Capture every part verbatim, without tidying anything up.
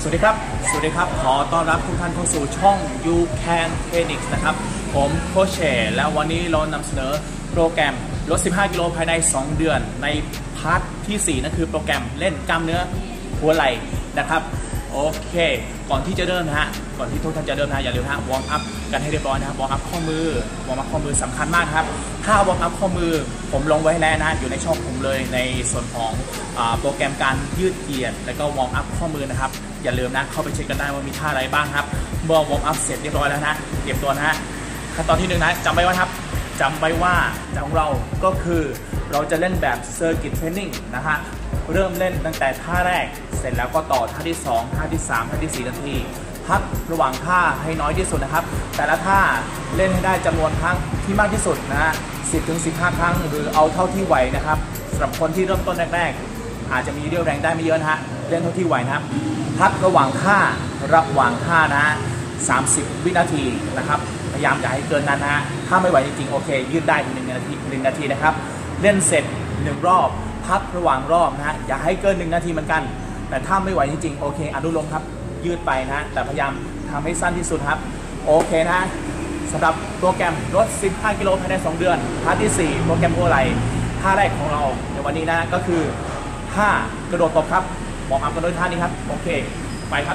สวัสดีครับสวัสดีครับขอต้อนรับทุกท่านเข้าสู่ช่อง You Can Thenicz นะครับผมโคชเชแล้ววันนี้เรานำเสนอโปรแกรมลดสิบห้ากิโลภายในสองเดือนในพาร์ทที่สี่นั่นคือโปรแกรมเล่นกล้ามเนื้อหัวไหล่นะครับโอเคก่อนที่จะเริ่มนะฮะก่อนที่ทุกท่านจะเริ่มนะอย่าลืมนะวอร์มอัพกันให้เรียบร้อยนะครับวอร์มอัพข้อมือวอร์มอัพข้อมือสำคัญมากครับถ้าวอร์มอัพข้อมือผมลงไว้แล้วนะอยู่ในช่องผมเลยในส่วนของโปรแกรมการยืดเหยียดแล้วก็วอร์มอัพข้อมือนะครับอย่าลืมนะเข้าไปเช็คกันได้ว่ามีท่าอะไรบ้างครับเมื่อวอร์มอัพเสร็จเรียบร้อยแล้วนะเตรียมตัวนะฮะขั้นตอนที่หนึ่งนะจำไว้ว่าครับจำไว้ว่าของเราก็คือเราจะเล่นแบบเซอร์กิตเทรนนิ่งนะฮะเริ่มเล่นตั้งแต่ท่าแรกเสร็จแล้วก็ต่อท่าที่สองท่าที่สามท่าที่สี่นาทีพักระหว่างท่าให้น้อยที่สุดนะครับแต่ละท่าเล่นให้ได้จำนวนครั้งที่มากที่สุดนะฮะสิบถึงสิบห้าครั้งหรือเอาเท่าที่ไหวนะครับสำหรับคนที่เริ่มต้นแรกๆอาจจะมีเรี่ยวแรงได้ไม่เยอะนะฮะเล่นเท่าที่ไหวนะครับพักระหว่างท่าระหว่างท่านะฮะสามสิบวินาทีนะครับพยายามอย่าให้เกินนั้นนะฮะถ้าไม่ไหวจริงๆโอเคยืดได้ถึงหนึ่งนาทีหนึ่งนาทีนะครับเล่นเสร็จหนึ่งรอบพักระหว่างรอบนะฮะอย่าให้เกินหนึ่งนาทีเหมือนกันแต่ถ้าไม่ไหวจริงๆโอเคอนุโลมครับยืดไปนะแต่พยายามทำให้สั้นที่สุดครับโอเคนะสำหรับโปรแกรมลดสิบห้ากิโลภายในสองเดือนท่าที่สี่โปรแกรมหัวไหล่ท่าแรกของเราในวันนี้นะก็คือท่ากระโดดตบครับวอร์มอัพกันด้วยท่านี้ครับโอเคไปครับ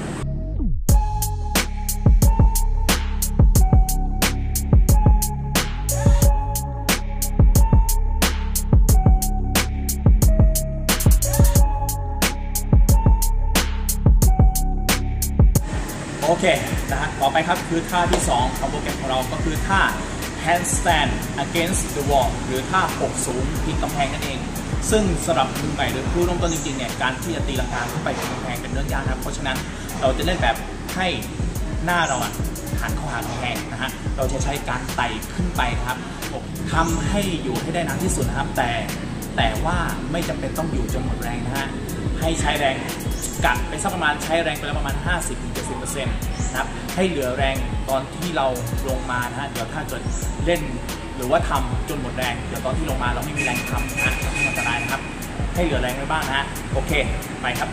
โอเคนะฮะต่อไปครับคือท่าที่สองของโปรแกรมของเราก็คือท่า handstand against the wall หรือท่าหกสูงพิงกำแพงนั่นเองซึ่งสำหรับมือใหม่หรือผู้เริ่มต้นจริงๆเนี่ยการที่จะตีลังกาขึ้นไปพิงกำแพงเป็นเรื่องยากครับเพราะฉะนั้นเราจะเล่นแบบให้หน้าเราหันเข้าหากำแพงนะฮะเราจะใช้การไต่ขึ้นไปนะครับทำให้อยู่ให้ได้นานที่สุดนะครับแต่แต่ว่าไม่จำเป็นต้องอยู่จนหมดแรงนะฮะให้ใช้แรงกะไปสักประมาณใช้แรงไปแล้วประมาณ ห้าสิบถึงเจ็ดสิบเปอร์เซ็นต์ นะครับให้เหลือแรงตอนที่เราลงมานะฮะเดี๋ยวถ้าเกิดเล่นหรือว่าทำจนหมดแรงเดี๋ยวตอนที่ลงมาเราไม่มีแรงทำนะฮะอันตรายนะครับให้เหลือแรงไว้บ้างนะฮะโอเคไปครับ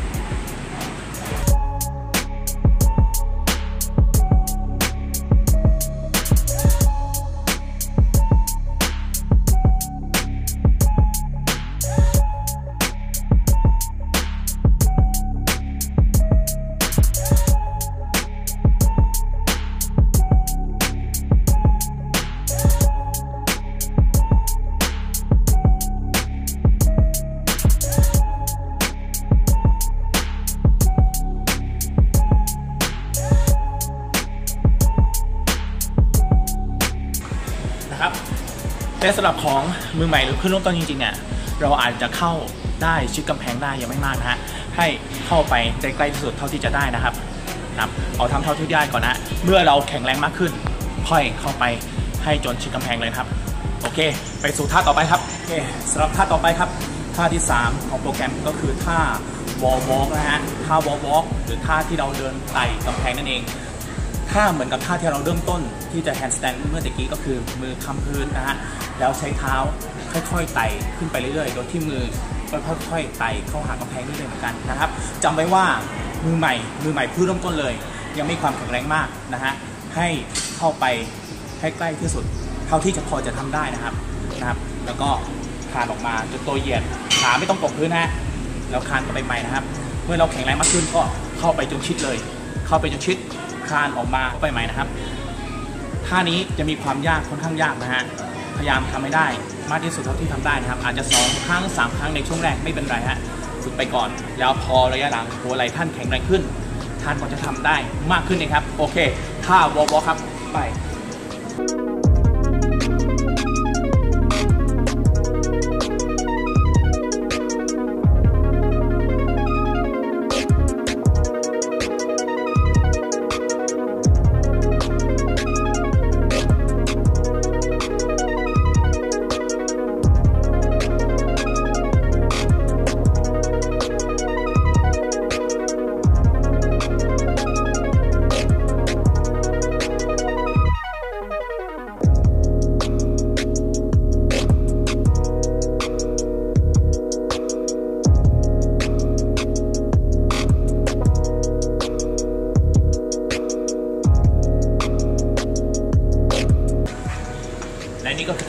แต่สำหรับของมือใหม่หรือขึ้นเริ่มต้นจริงๆเนี่ยเราอาจจะเข้าได้ชิดกำแพงได้ยังไม่มากนะฮะให้เข้าไปใกล้ๆที่สุดเท่าที่จะได้นะครับนะเอาทำเท่าที่ได้ก่อนนะเมื่อเราแข็งแรงมากขึ้นค่อยเข้าไปให้จนชิดกำแพงเลยครับโอเคไปสู่ท่าต่อไปครับโอเคสำหรับท่าต่อไปครับท่าที่สามของโปรแกรมก็คือท่าวอลวอล์กนะฮะท่าวอลวอล์กหรือท่าที่เราเดินไต่กำแพงนั่นเองท่าเหมือนกับท่าที่เราเริ่มต้นที่จะแฮนด์สแตนด์เมื่อตะกี้ก็คือมือค้ำพื้นนะฮะแล้วใช้เท้าค่อยๆไต่ขึ้นไปเรื่อยๆโดยที่มือก็ค่อยๆไต่เข้าหากำแพงเรื่อยๆเหมือนกันนะครับจำไว้ว่ามือใหม่มือใหม่เพิ่งเริ่มต้นเลยยังไม่ความแข็งแรงมากนะฮะให้เข้าไปให้ใกล้ที่สุดเท่าที่จะพอจะทำได้นะครับนะครับแล้วก็คลานออกมาจนตัวเหยียดขาไม่ต้องตกพื้นนะแล้วคลานกันไปใหม่นะครับเมื่อเราแข็งแรงมากขึ้นก็เข้าไปจนชิดเลยเข้าไปจนชิดคลานออกมาเข้าไปใหม่นะครับท่านี้จะมีความยากค่อนข้างยากนะฮะพยายามทำให้ได้มากที่สุดเท่าที่ทำได้นะครับอาจจะสองครั้งสามครั้งในช่วงแรกไม่เป็นไรฮะฝึกไปก่อนแล้วพอระยะหลังหัวไหล่ท่านแข็งแรงขึ้นท่านก็จะทำได้มากขึ้นนะครับโอเคท่าวอลวอล์กครับไป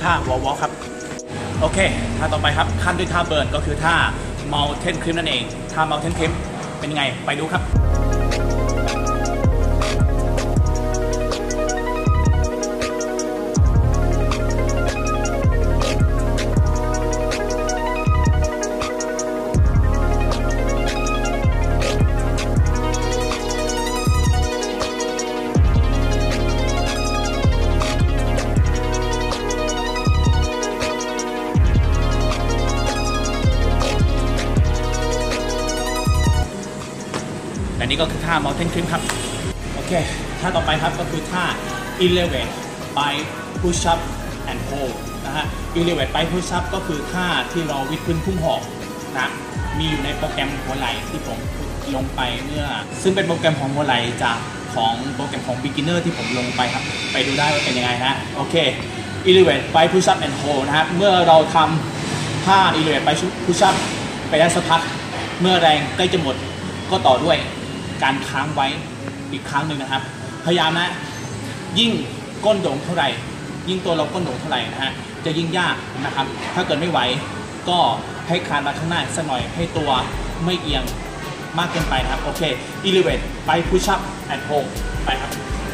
ท่าวอลวอลครับโอเคท่าต่อไปครับขั้นด้วยท่าเบิร์นก็คือท่า mountain climb นั่นเองท่า mountain climb เป็นยังไงไปดูครับอันนี้ก็คือท่า mountain climb ครับโอเคท่าต่อไปครับก็คือท่า elevate by push up and hold นะฮะ elevate by push up ก็คือท่าที่เราวิดพื้นพุ่งหอกนะมีอยู่ในโปรแกรมหัวไหล่ที่ผมลงไปเมื่อซึ่งเป็นโปรแกรมของหัวไหล่จากของโปรแกรมของ beginner ที่ผมลงไปครับไปดูได้ว่าเป็นยังไงนะโอเค elevate by push up and hold นะฮะเมื่อเราทำท่า elevate by push up ไปได้สักพักเมื่อแรงใกล้จะหมดก็ต่อด้วยการค้างไว้อีกครั้งหนึ่งนะครับพยายามนะยิ่งก้นโด่งเท่าไหร่ยิ่งตัวเราก้นโด่งเท่าไหร่นะฮะจะยิ่งยากนะครับถ้าเกิดไม่ไหวก็ให้คลานมาข้างหน้าสักหน่อยให้ตัวไม่เอียงมากเกินไปนะครับโอเค elevate ไป push up and hold ไปครับ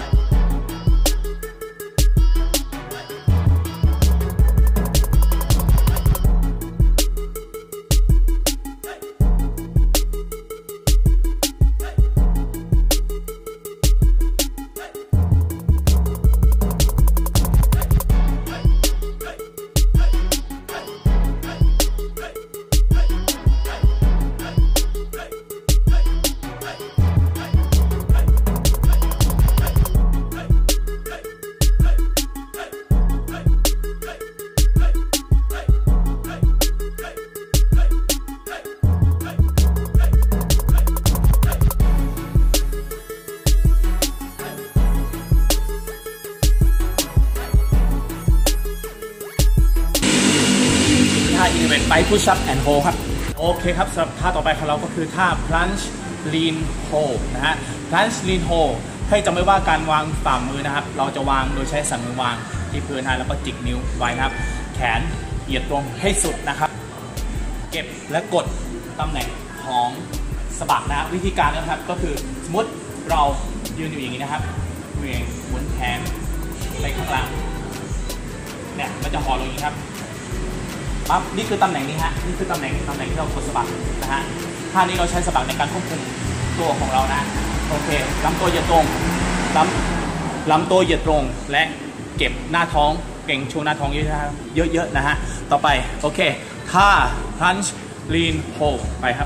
elevate ไป push up and hold ครับโอเคครับสำหรับท่าต่อไปของเราก็คือท่า plunge lean hold นะฮะ plunge lean hold ให้จำไว้ว่าการวางฝ่ามือนะครับเราจะวางโดยใช้สันมือวางที่พื้นนะแล้วก็จิกนิ้วไว้นะครับแขนเหยียดตรงให้สุดนะครับเก็บและกดตำแหน่งของสะบักนะวิธีการนะครับก็คือสมมติเรายืนอยู่อย่างนี้นะครับมือหมุนแขนไปข้างหลังเนี่ยมันจะห่อลงอย่างนี้ครับปั๊บนี่คือตำแหน่งนี้ฮะนี่คือตำแหน่งตำแหน่งที่เรากดสะบักนะฮะท่านี้เราใช้สะบักในการควบคุมตัวของเรานะโอเคลำตัวเหยียดตรงลำลำตัวเหยียดตรงและเก็บหน้าท้องเก่งชูหน้าท้องเยอะๆนะฮะต่อไปโอเคท่า plunge lean hold ไปครับ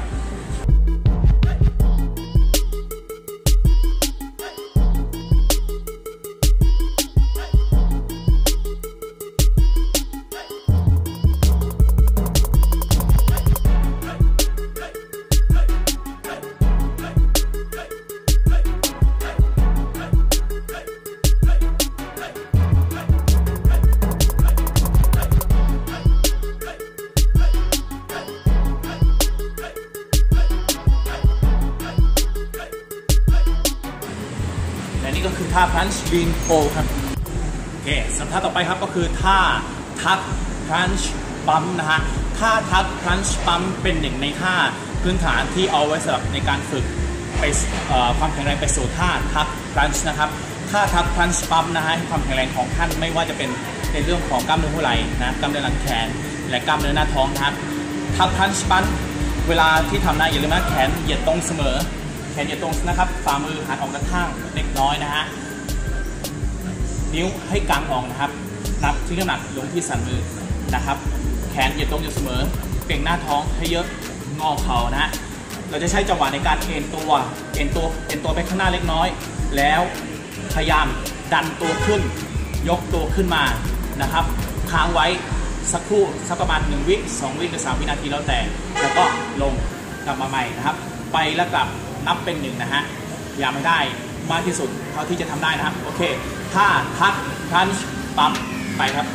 นี่ก็คือท่า plunge lean hold ครับโอเคสำหรับท่าต่อไปครับก็คือท่า tuck plunge pump นะฮะท่า tuck plunge pump เป็นหนึ่งในท่าพื้นฐานที่เอาไว้สำหรับในการฝึกไปความแข็งแรงไปสู่ท่า tuck plunge นะครับท่า tuck plunge pump นะฮะให้ความแข็งแรงของท่านไม่ว่าจะเป็นในเรื่องของกล้ามเนื้อหัวไหล่นะกล้ามเนื้อหลังแขนและกล้ามเนื้อหน้าท้องนะครับ tuck plunge pump เวลาที่ทำนะอย่าลืมนะแขนเหยียดตรงเสมอแขนเหยียดตรงนะครับฝ่ามือหันออกด้านข้างเล็กน้อยนะฮะนิ้วให้กางออกนะครับนับที่น้ำหนักลงที่สันมือนะครับแขนเหยียดตรงอยู่เสมอเก่งหน้าท้องให้เยอะงอเข่านะฮะเราจะใช้จังหวะในการเอ็นตัวเอ็นตัวเอ็นตัวไปข้างหน้าเล็กน้อยแล้วพยายามดันตัวขึ้นยกตัวขึ้นมานะครับค้างไว้สักครู่สักประมาณหนึ่งวิสองวิหรือสามวินาทีแล้วแต่แล้วก็ลงกลับมาใหม่นะครับไปแล้วกลับนับเป็นหนึ่งนะฮะอย่าไม่ได้มากที่สุดเท่าที่จะทำได้นะครับโอเคท่าทักพันช์ปั๊มไปครับ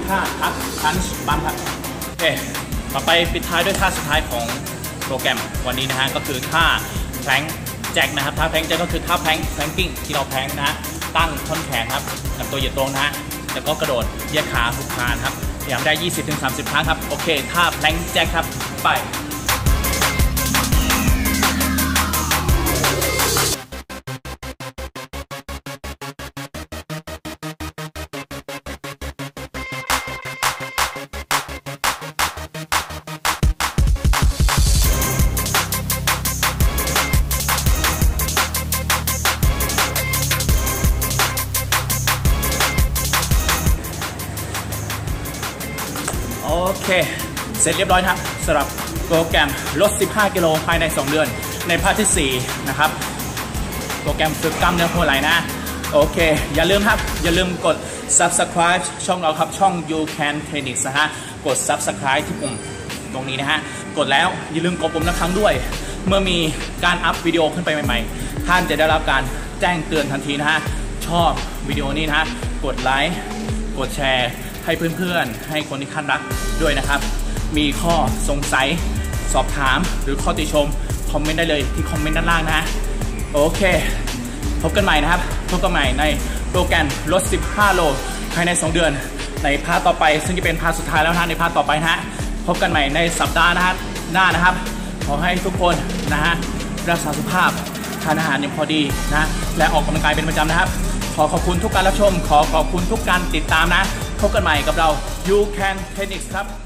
ท่าทักพันช์บัมครับโอเคต่อไปปิดท้ายด้วยท่าสุดท้ายของโปรแกรมวันนี้นะฮะก็คือท่าแพลงแจ็คนะครับท่าแพลงแจ็คก็คือท่าแพลงแพลงกิ้งที่เราแพลงนะฮะตั้งท่อนแขนครับลำตัวเหยียดตรงนะฮะแล้วก็กระโดดเหยียดขาหุบคานครับพยายามได้ ยี่สิบถึงสามสิบ ครั้งครับโอเคท่าแพลงแจ็คครับไปโอเคเสร็จเรียบร้อยครับสำหรับโปรแกรมลดสิบห้ากิโลภายในสองเดือนในพาร์ทที่สี่นะครับโปรแกรมฝึกกล้ามเนื้อหัวไหล่นะโอเคอย่าลืมครับอย่าลืมกด ซับสไครบ์ ช่องเราครับช่อง ยู แคน Thenicz นะฮะกด ซับสไครบ์ ที่ปุ่มตรงนี้นะฮะกดแล้วอย่าลืมกดปุ่มละครั้งด้วยเมื่อมีการอัพวิดีโอขึ้นไปใหม่ๆท่านจะได้รับการแจ้งเตือนทันทีนะฮะชอบวิดีโอนี้นะฮะกดไลค์กดแชร์ให้เพื่อนๆให้คนที่ท่านรักด้วยนะครับมีข้อสงสัยสอบถามหรือข้อติชมคอมเมนต์ได้เลยที่คอมเมนต์ด้านล่างนะโอเคพบกันใหม่นะครับพบกันใหม่ในโปรแกรมลดสิบห้าโลภายในสองเดือนในพาร์ทต่อไปซึ่งจะเป็นพาร์ทสุดท้ายแล้วนะในพาร์ทต่อไปนะฮะพบกันใหม่ในสัปดาห์นะฮะหน้านะครับขอให้ทุกคนนะฮะรักษาสุขภาพทานอาหารอย่างพอดีนะและออกกำลังกายเป็นประจำนะครับขอขอบคุณทุกการรับชมขอขอบคุณทุกการติดตามนะพบกันใหม่กับเรา ยู แคน Thenicz ครับ